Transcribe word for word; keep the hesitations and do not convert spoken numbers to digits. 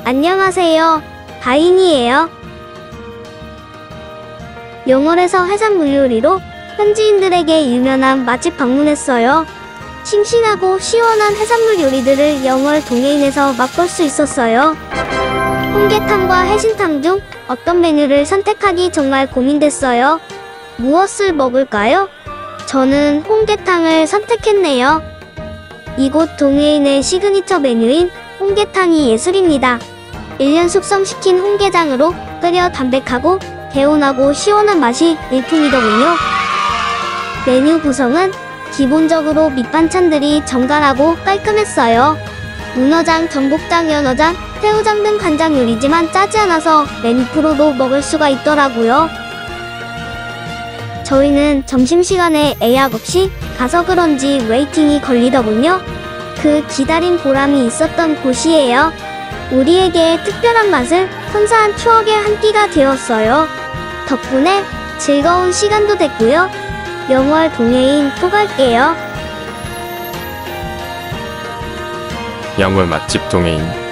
안녕하세요. 다인이에요. 영월에서 해산물 요리로 현지인들에게 유명한 맛집 방문했어요. 싱싱하고 시원한 해산물 요리들을 영월 동해인에서 맛볼 수 있었어요. 홍게탕과 해신탕 중 어떤 메뉴를 선택하기 정말 고민됐어요. 무엇을 먹을까요? 저는 홍게탕을 선택했네요. 이곳 동해인의 시그니처 메뉴인 홍게탕이 예술입니다. 일 년 숙성시킨 홍게장으로 끓여 담백하고 개운하고 시원한 맛이 일품이더군요. 메뉴 구성은 기본적으로 밑반찬들이 정갈하고 깔끔했어요. 문어장, 전복장, 연어장, 새우장 등 간장 요리지만 짜지 않아서 메뉴표로도 먹을 수가 있더라고요. 저희는 점심시간에 예약 없이 가서 그런지 웨이팅이 걸리더군요. 그 기다린 보람이 있었던 곳이에요. 우리에게 특별한 맛을 선사한 추억의 한 끼가 되었어요. 덕분에 즐거운 시간도 됐고요. 영월 동해인 또 갈게요. 영월 맛집 동해인.